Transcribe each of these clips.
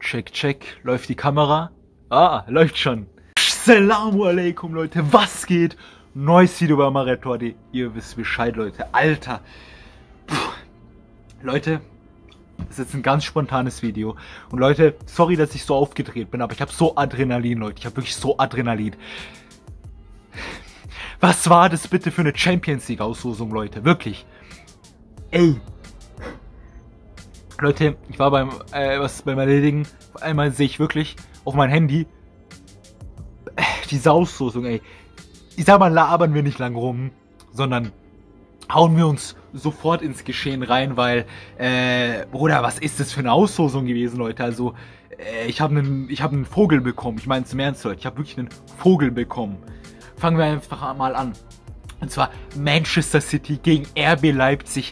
Check, check. Läuft die Kamera? Ah, läuft schon. Assalamu alaikum, Leute. Was geht? Neues Video bei Amaretto.de. Ihr wisst Bescheid, Leute. Alter. Puh. Leute, das ist jetzt ein ganz spontanes Video. Und Leute, sorry, dass ich so aufgedreht bin, aber ich habe so Adrenalin, Leute. Ich habe wirklich so Adrenalin. Was war das bitte für eine Champions League Auslosung, Leute? Wirklich. Ey. Leute, ich war beim Erledigen. Auf einmal sehe ich wirklich auf mein Handy diese Auslosung, ey. Ich sag mal, labern wir nicht lang rum, sondern hauen wir uns sofort ins Geschehen rein, weil, Bruder, was ist das für eine Auslosung gewesen, Leute? Also, ich habe einen Vogel bekommen. Ich meine, zum Ernst, Leute, ich habe wirklich einen Vogel bekommen. Fangen wir einfach mal an. Und zwar Manchester City gegen RB Leipzig.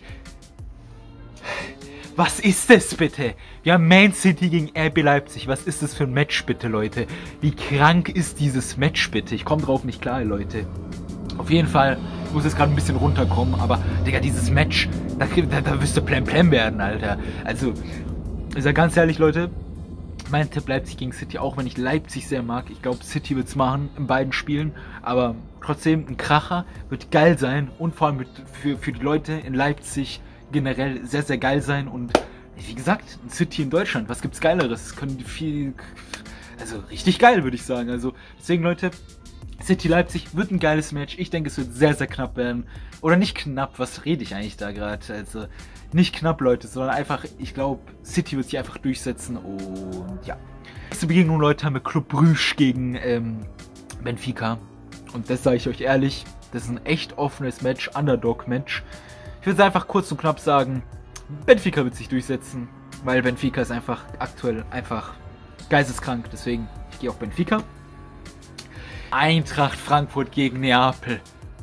Was ist das bitte? Wir haben Man City gegen RB Leipzig. Was ist das für ein Match bitte, Leute? Wie krank ist dieses Match bitte? Ich komme drauf nicht klar, Leute. Auf jeden Fall muss es gerade ein bisschen runterkommen. Aber, Digga, dieses Match, da wirst du Plam werden, Alter. Also, ich sag ganz ehrlich, Leute, mein Tipp Leipzig gegen City, auch wenn ich Leipzig sehr mag. Ich glaube, City wird es machen in beiden Spielen. Aber trotzdem, ein Kracher wird geil sein. Und vor allem wird für die Leute in Leipzig generell sehr, sehr geil sein. Und wie gesagt, ein City in Deutschland, was gibt's Geileres? Es können viel, also richtig geil, würde ich sagen. Also deswegen, Leute, City Leipzig wird ein geiles Match. Ich denke, es wird sehr, sehr knapp werden. Oder nicht knapp, was rede ich eigentlich da gerade? Also nicht knapp, Leute, sondern einfach, ich glaube, City wird sich einfach durchsetzen. Und ja. Nächste Begegnung, Leute, haben wir Club Brugge gegen Benfica. Und das sage ich euch ehrlich, das ist ein echt offenes Match, Underdog-Match. Ich würde einfach kurz und knapp sagen, Benfica wird sich durchsetzen, weil Benfica ist einfach aktuell einfach geisteskrank. Deswegen, ich gehe auf Benfica. Eintracht Frankfurt gegen Neapel.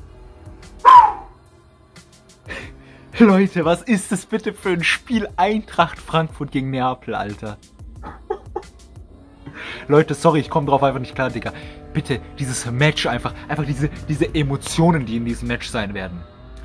Leute, was ist das bitte für ein Spiel? Eintracht Frankfurt gegen Neapel, Alter. Leute, sorry, ich komme drauf einfach nicht klar, Digga. Bitte, dieses Match einfach diese Emotionen, die in diesem Match sein werden.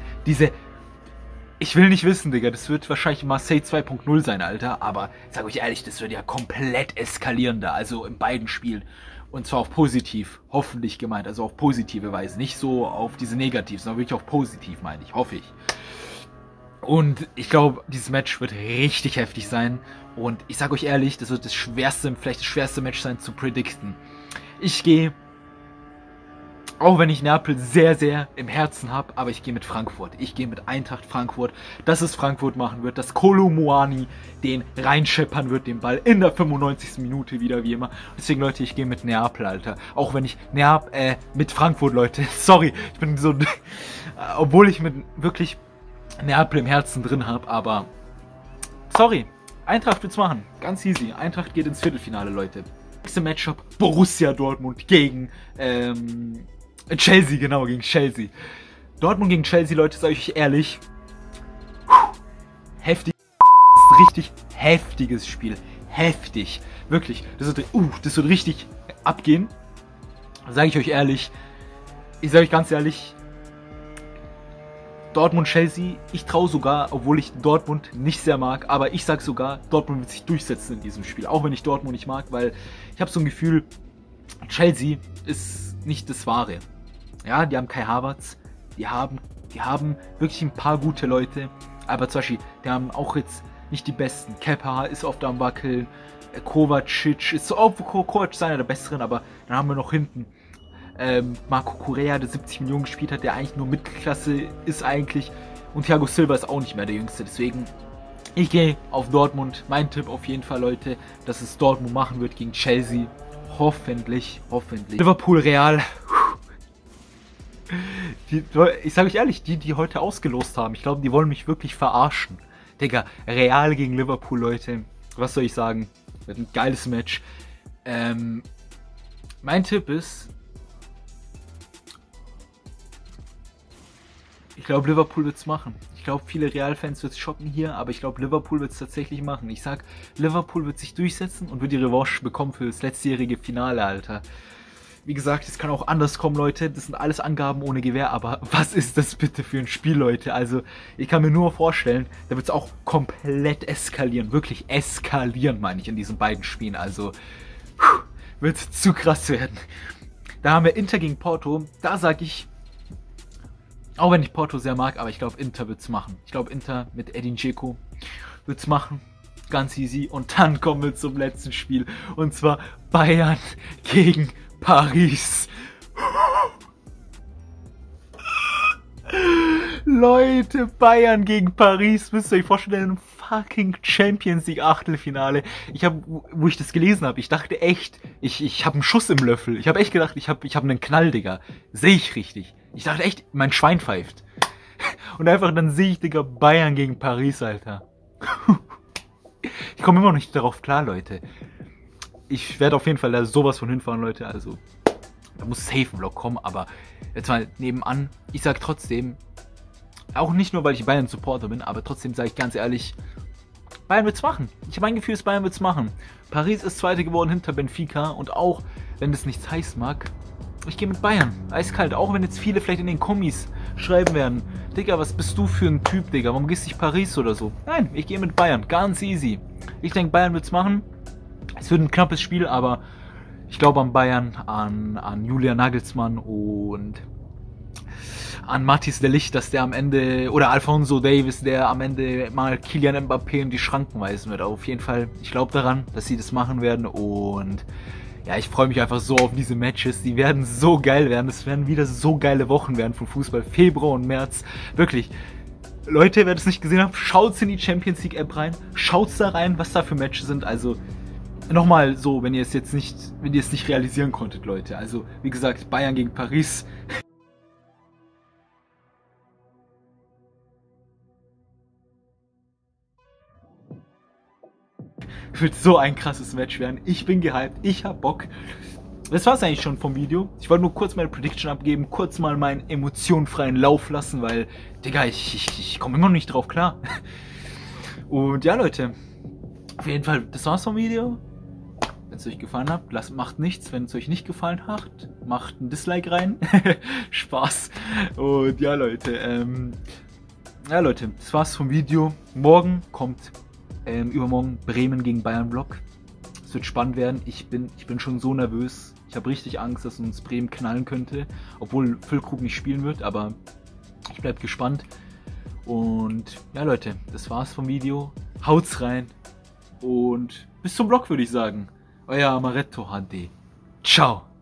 Ich will nicht wissen, Digga, das wird wahrscheinlich Marseille 2.0 sein, Alter. Aber, ich sag euch ehrlich, das wird ja komplett eskalieren da, also in beiden Spielen. Und zwar auf positiv, hoffentlich gemeint, also auf positive Weise. Nicht so auf diese negativ, sondern wirklich auf positiv, meine ich, hoffe ich. Und ich glaube, dieses Match wird richtig heftig sein. Und ich sag euch ehrlich, das wird das schwerste, vielleicht das schwerste Match sein zu predikten. Ich gehe, auch wenn ich Neapel sehr, sehr im Herzen habe, aber ich gehe mit Frankfurt. Ich gehe mit Eintracht Frankfurt, dass es Frankfurt machen wird, dass Kolo Muani den reinscheppern wird, den Ball in der 95. Minute wieder, wie immer. Deswegen, Leute, ich gehe mit Neapel, Alter. Auch wenn ich mit Frankfurt, Leute. Sorry, ich bin so, obwohl ich mit wirklich Neapel im Herzen drin habe, aber sorry, Eintracht wird's machen. Ganz easy. Eintracht geht ins Viertelfinale, Leute. Nächste Matchup, Borussia Dortmund gegen Chelsea, genau, gegen Chelsea. Dortmund gegen Chelsea, Leute, sage ich euch ehrlich. Heftig. Das ist richtig heftiges Spiel. Heftig. Wirklich. Das wird richtig abgehen. Sage ich euch ehrlich. Ich sage euch ganz ehrlich. Dortmund-Chelsea, ich traue sogar, obwohl ich Dortmund nicht sehr mag, aber ich sage sogar, Dortmund wird sich durchsetzen in diesem Spiel. Auch wenn ich Dortmund nicht mag, weil ich habe so ein Gefühl, Chelsea ist nicht das Wahre. Ja, die haben Kai Havertz, die haben wirklich ein paar gute Leute, aber zum Beispiel, die haben auch jetzt nicht die besten. Kepa ist oft am Wackeln, Kovacic ist so, Kovacic ist einer der besseren, aber dann haben wir noch hinten Marco Correa, der 70 Millionen gespielt hat, der eigentlich nur Mittelklasse ist eigentlich. Und Thiago Silva ist auch nicht mehr der Jüngste. Deswegen, ich gehe auf Dortmund. Mein Tipp auf jeden Fall, Leute, dass es Dortmund machen wird gegen Chelsea. Hoffentlich, hoffentlich. Liverpool, Real. Ich sage euch ehrlich, die heute ausgelost haben, ich glaube, die wollen mich wirklich verarschen. Digga, Real gegen Liverpool, Leute. Was soll ich sagen? Wird ein geiles Match. Mein Tipp ist, ich glaube, Liverpool wird es machen. Ich glaube, viele Real-Fans wird es schocken hier, aber ich glaube, Liverpool wird es tatsächlich machen. Ich sag, Liverpool wird sich durchsetzen und wird die Revanche bekommen für das letztjährige Finale, Alter. wie gesagt, es kann auch anders kommen, Leute. Das sind alles Angaben ohne Gewehr, aber was ist das bitte für ein Spiel, Leute? Also, ich kann mir nur vorstellen, da wird es auch komplett eskalieren. Wirklich eskalieren, meine ich, in diesen beiden Spielen. Also, wird zu krass werden. Da haben wir Inter gegen Porto. Da sage ich, auch wenn ich Porto sehr mag, aber ich glaube, Inter wird es machen. Ich glaube, Inter mit Edin Dzeko wird es machen. Ganz easy. Und dann kommen wir zum letzten Spiel. Und zwar Bayern gegen Paris. Leute, Bayern gegen Paris. Müsst ihr euch vorstellen, im fucking Champions League Achtelfinale. Wo ich das gelesen habe, ich dachte echt, ich habe einen Schuss im Löffel. Ich habe echt gedacht, ich hab einen Knall, Digga. Sehe ich richtig. Ich dachte echt, mein Schwein pfeift. Und einfach dann sehe ich, Digga, Bayern gegen Paris, Alter. Ich komme immer noch nicht darauf klar, Leute. Ich werde auf jeden Fall da sowas von hinfahren, Leute. Also, da muss safe ein Vlog kommen. Aber jetzt mal nebenan. Ich sage trotzdem, auch nicht nur, weil ich Bayern-Supporter bin, aber trotzdem sage ich ganz ehrlich, Bayern wird's machen. Ich habe ein Gefühl, Bayern wird's machen. Paris ist Zweite geworden hinter Benfica. Und auch, wenn das nichts heiß mag, ich gehe mit Bayern. Eiskalt. Auch wenn jetzt viele vielleicht in den Kommis schreiben werden, Digga, was bist du für ein Typ, Digga? Warum gehst du nicht Paris oder so? Nein, ich gehe mit Bayern. Ganz easy. Ich denke, Bayern wird's machen. Es wird ein knappes Spiel, aber ich glaube an Bayern, an Julian Nagelsmann und an Mathis de Ligt, dass der am Ende, oder Alphonso Davies, der am Ende mal Kylian Mbappé in die Schranken weisen wird. Aber auf jeden Fall, ich glaube daran, dass sie das machen werden und ja, ich freue mich einfach so auf diese Matches. Die werden so geil werden. Es werden wieder so geile Wochen werden von Fußball. Februar und März. Wirklich. Leute, wer das nicht gesehen hat, schaut's in die Champions League App rein. Schaut's da rein, was da für Matches sind. Also, nochmal so, wenn ihr es nicht realisieren konntet, Leute. Also, wie gesagt, Bayern gegen Paris. Wird so ein krasses Match werden. Ich bin gehypt, ich hab Bock. Das war's eigentlich schon vom Video. Ich wollte nur kurz meine Prediction abgeben, kurz mal meinen emotionenfreien Lauf lassen, weil, Digga, ich komme immer noch nicht drauf klar. Und ja, Leute, auf jeden Fall, das war's vom Video. Wenn es euch gefallen hat, macht nichts. Wenn es euch nicht gefallen hat, macht ein Dislike rein. Spaß. Und ja, Leute, das war's vom Video. Morgen kommt übermorgen Bremen gegen Bayern Vlog. Es wird spannend werden. Ich bin schon so nervös. Ich habe richtig Angst, dass uns Bremen knallen könnte. Obwohl Füllkrug nicht spielen wird, aber ich bleibe gespannt. Und ja, Leute, das war's vom Video. Haut's rein. Und bis zum Vlog, würde ich sagen. Euer Amaretto HD. Ciao.